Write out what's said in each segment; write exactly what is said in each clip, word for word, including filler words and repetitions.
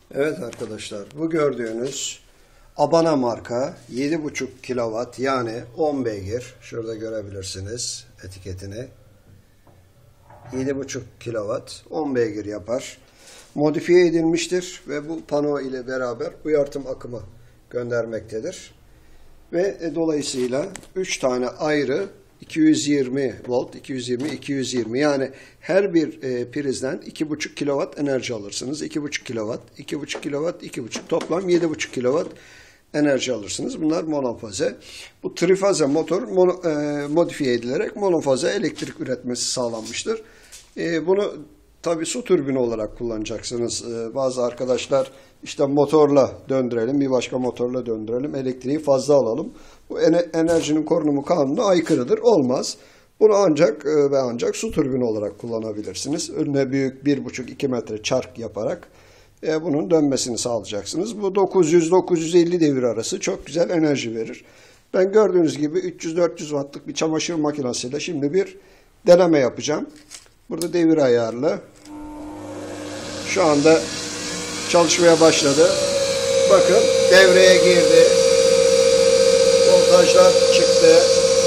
Evet arkadaşlar, bu gördüğünüz Abana marka yedi buçuk kilowatt yani on beygir. Şurada görebilirsiniz etiketini. yedi buçuk kilowatt on beygir yapar. Modifiye edilmiştir ve bu pano ile beraber uyartım akımı göndermektedir. Ve e, dolayısıyla üç tane ayrı iki yüz yirmi volt, iki yüz yirmi, iki yüz yirmi yani her bir e, prizden iki buçuk kilowatt enerji alırsınız. iki buçuk kilowatt, iki buçuk kilowatt, iki buçuk toplam yedi buçuk kilowatt enerji alırsınız. Bunlar monofaze. Bu trifaze motor mono, e, modifiye edilerek monofaze elektrik üretmesi sağlanmıştır. E, bunu tabii su türbini olarak kullanacaksınız. E, bazı arkadaşlar işte motorla döndürelim, bir başka motorla döndürelim, elektriği fazla alalım. Bu enerjinin korunumu kanununa aykırıdır. Olmaz. Bunu ancak ve ancak su türbini olarak kullanabilirsiniz. Önüne büyük bir buçuk iki metre çark yaparak e, bunun dönmesini sağlayacaksınız. Bu dokuz yüz dokuz yüz elli devir arası çok güzel enerji verir. Ben gördüğünüz gibi üç yüz dört yüz wattlık bir çamaşır makinesiyle şimdi bir deneme yapacağım. Burada devir ayarlı. Şu anda çalışmaya başladı. Bakın devreye girdi. Voltajlar çıktı.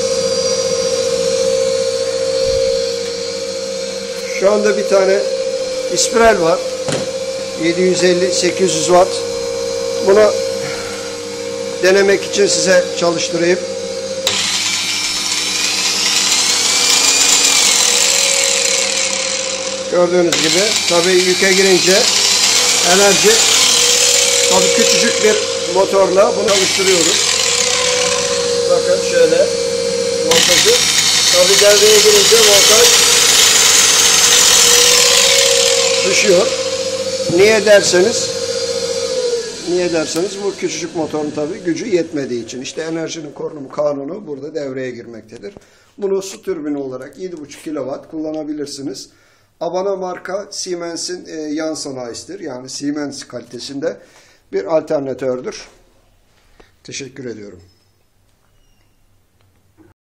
Şu anda bir tane ispiral var. yedi yüz elli sekiz yüz watt. Bunu denemek için size çalıştırayım. Gördüğünüz gibi tabii yüke girince enerji tabii küçücük bir motorla bunu çalıştırıyoruz. Bakın şöyle voltajı tabii devreye girince voltaj düşüyor. Niye derseniz niye derseniz bu küçücük motorun tabii gücü yetmediği için. İşte enerjinin korunumu kanunu burada devreye girmektedir. Bunu su türbini olarak yedi buçuk kilowatt kullanabilirsiniz. Abana marka Siemens'in e, yan sanayisidir. Yani Siemens kalitesinde bir alternatördür. Teşekkür ediyorum.